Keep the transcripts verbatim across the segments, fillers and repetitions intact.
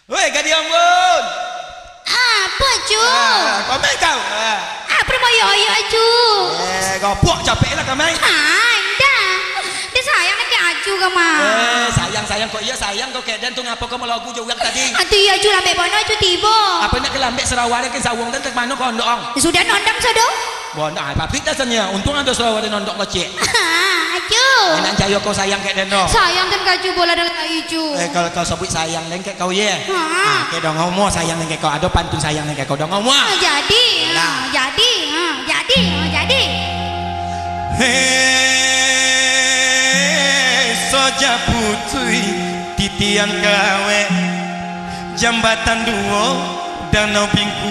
Woi, Gadis Ambon. Apa, Cu? Ah, kau main kau? Ah. Apa mau yo-yo, Cu? Eh, kau puak capek lah kau main. Ah, dah. Dia sayang nak ke Aju ke mah. Eh, sayang sayang kau iya sayang kau kedan tu ngapa kau melagu jauh tadi? Atu ya Aju lambe bono Aju tiba. Apa nak kelambek Sarawak ke sawung dan tek mana kau ndong? Sudah nondam sodo? Bondo ai papit dasarnya. Untung ada Sarawak dan ndong kecil. Ah, Aju. Enak jaya kau sayang kedan dong. Sayang dan Aju bola dengan Aju. Eh kalau kau sebut sayang dan kek kau ye. Ah, ke dong ngomong sayang dan kek kau ada pantun sayang dan kek kau dong ngomong. ah, jadi, Lah. ah, jadi, ah, jadi, ah, jadi. Hei, soja putri titian kawe jambatan duo danau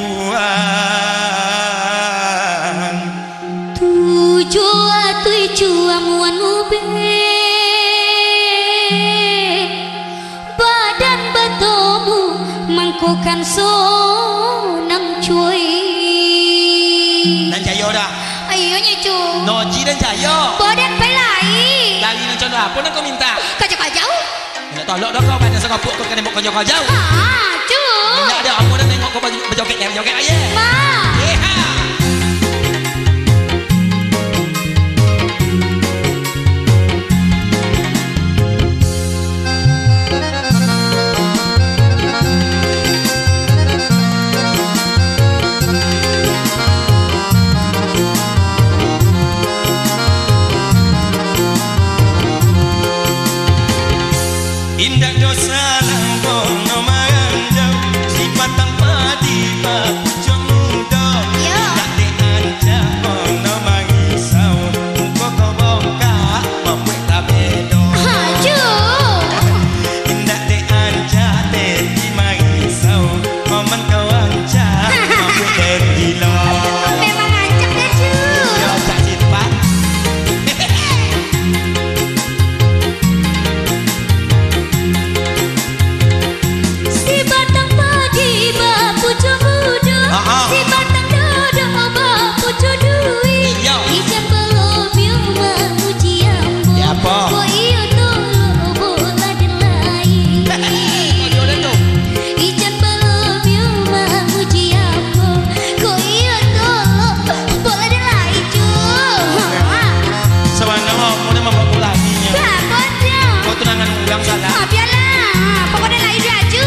Bingkuan Tujuh atui cuamuan ube badan batomu mangkukan sonang cuy. dan jayo dah Ayo nyecu noji dan jayo badan pelai lagi nak contoh apa nak kau minta kajau-kajau. nak tolok dah kau pada sekapuk kau kena buat kau jauh Ah, cu nak ada apa dah tengok kau berjoget ya berjoget aja Ma yeha indah dosa nangkong no manjau si batang padi papujo muda Yo. tak diancam no mangisau muka kau bongkak membuat tak bedo Ah, cu indah diancam teti mangisau momen kau ancam membuat dan gila memang ancak deh cu. yo cak cipat Si batang padi bapujo muda, Ah, ah. si batang dodo bapujo duit. Iya. Ikan belum yang memuji ambo, Ya, apa? ko iyo tolo bola delai. Audio dah tu Ikan belum yang memuji ambo, ko iyo tolo bola delai cu. sebenarnya mau dia membawa laginya Apa dia? kau tunangan ulang salah Ah, biarlah, pokoknya lai dia cu.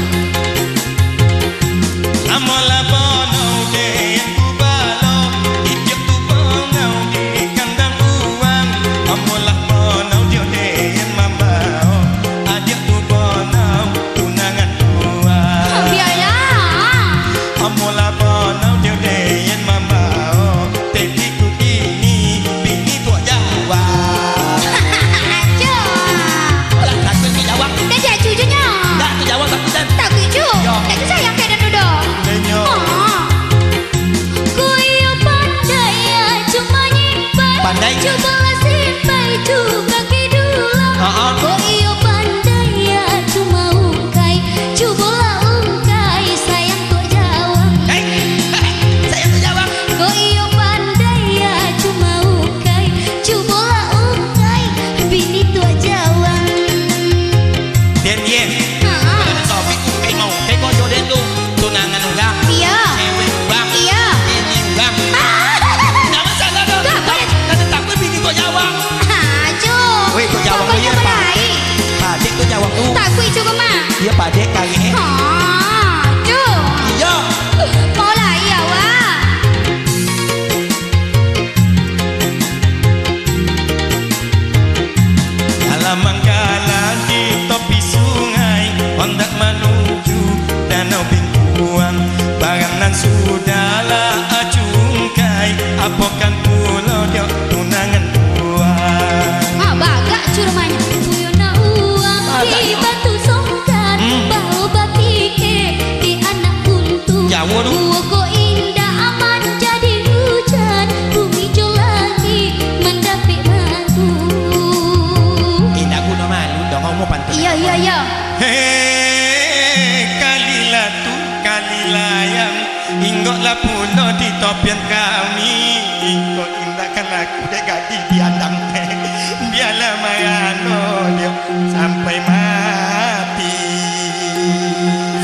amola bono de yang ku balo idiot tu bongau di kandang uang amola bono dia de yang mambao adik tu bono tunangan uang Ah, biarlah. amola bono dia de yang mambao tapi ku ini bini tua Jawa Cu. lah takut ke Jawa Dah jadi cucunya. tak tu Jawa takut dan Tak keju. Yo. Tak keju sayang kayak dan duduk. Lenyo Oh. Ku iyo pandai ya cuma nyimpai. Pandai? Cobalah simpai juga kedulang. Ah, ah. Ku iyo pandai ya cuma ungkai. Cobalah ungkai sayang tua jawang. hei saya tu Jawa Ku iyo pandai ya cuma ungkai. Cobalah ungkai bini tua jawang. dan ye Ah. topik ku kai mau kai kau jodoh tu tunangan ulang Iya. cewek ulang Iya. bini ulang Ah. tak masalah dah Tak apa. kan takut bini kau Jawa Ah, cu. Weh, kau jawab Pokoknya dulu ya, Pak. belai. padek tu Jawa tu Tak kui juga mak. dia padek kali eh Ah, cu. iya Mau lah ya wah. dalam manggala di tepi sungai hendak menuju danau Bingkuan barangan sudahlah acungkai apokan pulau dia tunangan uang Ah, bagak cu rumahnya. Puyuna uang Bagak. di batu songkan. Hmm. Bau batike di anak kuntu. Jawa tu. Gua ko indah aman jadi hujan. Bumi hijau lagi mendapik malu. tidak guna malu dong ngomong pantun Iya iya iya. hei kalilah tu kalilah yang inggotlah pulau di topian kami ingot indahkan aku dek gadis diandang biarlah mayano dia sampai mati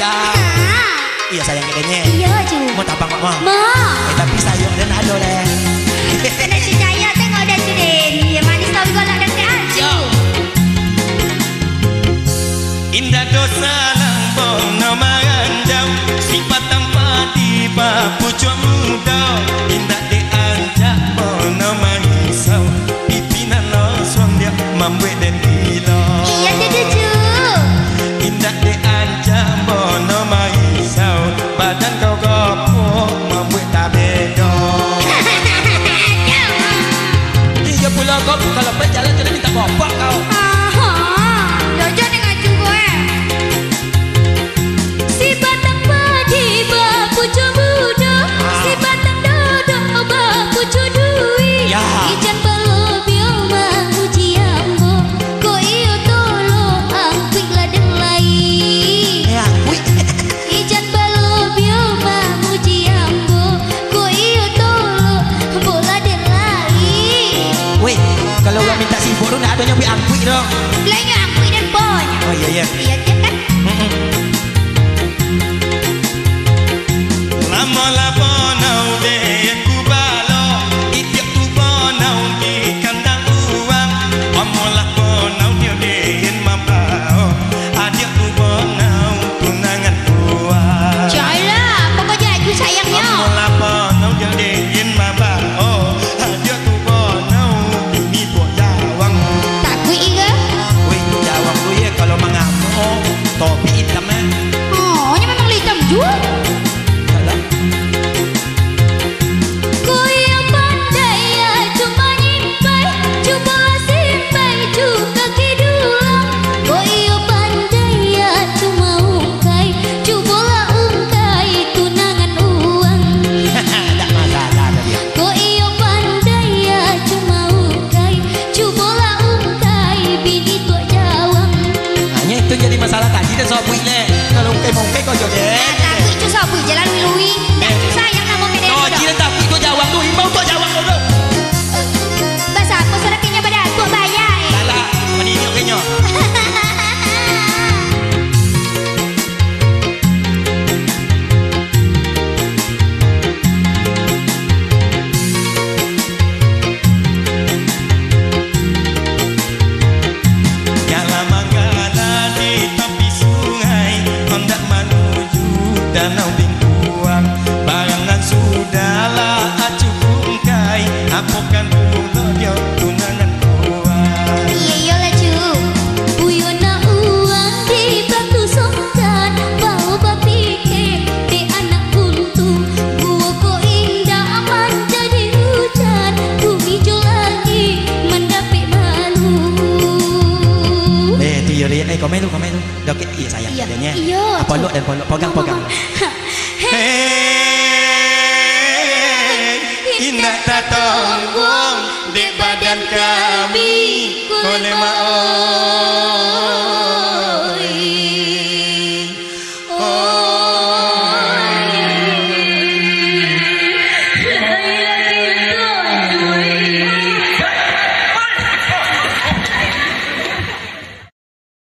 lah. Iya sayang gedenya. Iya cu. Mau tapang kok mau? Mau. Eh, tapi sayang dan ada leh. Kena cucaya tengok dah cu Den. Ya manis tahu golak dan keaju. Indah dosa lambong nama ranjau, sifat tanpa tiba pucuk muda. Indah diajak bono mahisau, pipinan losong dia membuat dan gila. Iya cu cu. Indah diajak bono mahisau, badan kau gopok membuat tak beda. Dia pula kau kalau pergi jalan jadi minta bapak kau. Aha. Dojo dengan cu gue. Si batang padi bapucu muda, si batang dodo bapucu dui. Ya. Ijan balobio manguji ambo, ko iyo tolo angkwik ladeng lai. Ya, wih. Ijan balobio manguji ambo, ko iyo tolo bola den lai. Wih, kalau gua minta sibuk tu nak adanya wih angkui dong. Lainnya angkwik dan bonya. Oh iya iya. Iya kan? Lama lama nau deh ku balo, itiak tu bonau di kandang uang. Omolah bonau dia deh mambao, adiak tu bonau tunangan kuat. Jalan, pokoknya aku sayangnya. Omolah bonau dia deh mambao, adiak tu bonau ini buat jawang. Takut ke? Wih, jawab tu ya kalau mengamuk topi hitam eh. Oh, ini memang hitam juga. Alah. Ku yang pandai ya cuma nyimpai, coba simpai juga kidulang. Ku yang pandai ya cuma ungkai, cobalah ungkai tunangan uang. Tak masalah tadi. Ku yang pandai ya cuma ungkai, cobalah ungkai bini tua jawang. Hanya itu jadi masalah tadi dan soal wih le. Kalau mungkin mungkin kau jodoh. Ah, takut itu sabu jalan lui. Dah tu sayang nak mau beda. Oh, jiran tapi kau jawab tu, imbau tu jawab tu. Bahasa aku serakinya pada tua bayar. eh. Salah, mana ini okeynya. Jalan manggala di tepi sungai, hendak menuju danau Bingkuang. Barangan sudahlah acuh bungkai, apukan pula dia tunangan kuat. Iya iya lah cu. Buyo nak uang di batu songkan, bawa bapike di anak buntung. Gua ko indah aman jadi hujan, bumi jo lagi mendapat malu. Eh, tu ya, eh, komen tu, komen tu. Dah, iya sayang Iya, adanya. iya, Polok dan polok, pegang, pegang.